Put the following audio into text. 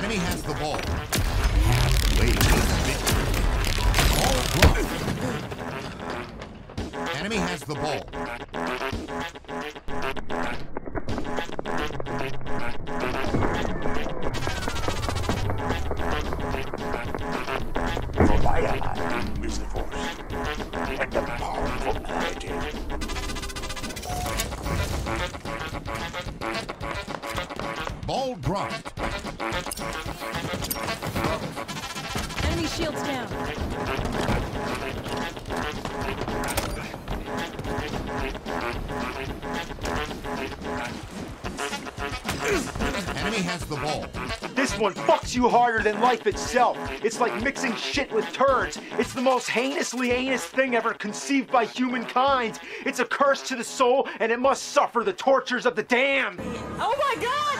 Enemy has the ball. Halfway to victory. Ball dropped. Enemy has the ball. For my ally is the force, and a powerful idea. Ball dropped. Enemy shields down. Enemy has the ball. This one fucks you harder than life itself. It's like mixing shit with turds. It's the most heinously anus thing ever conceived by humankind. It's a curse to the soul, and it must suffer the tortures of the damned. Oh my god!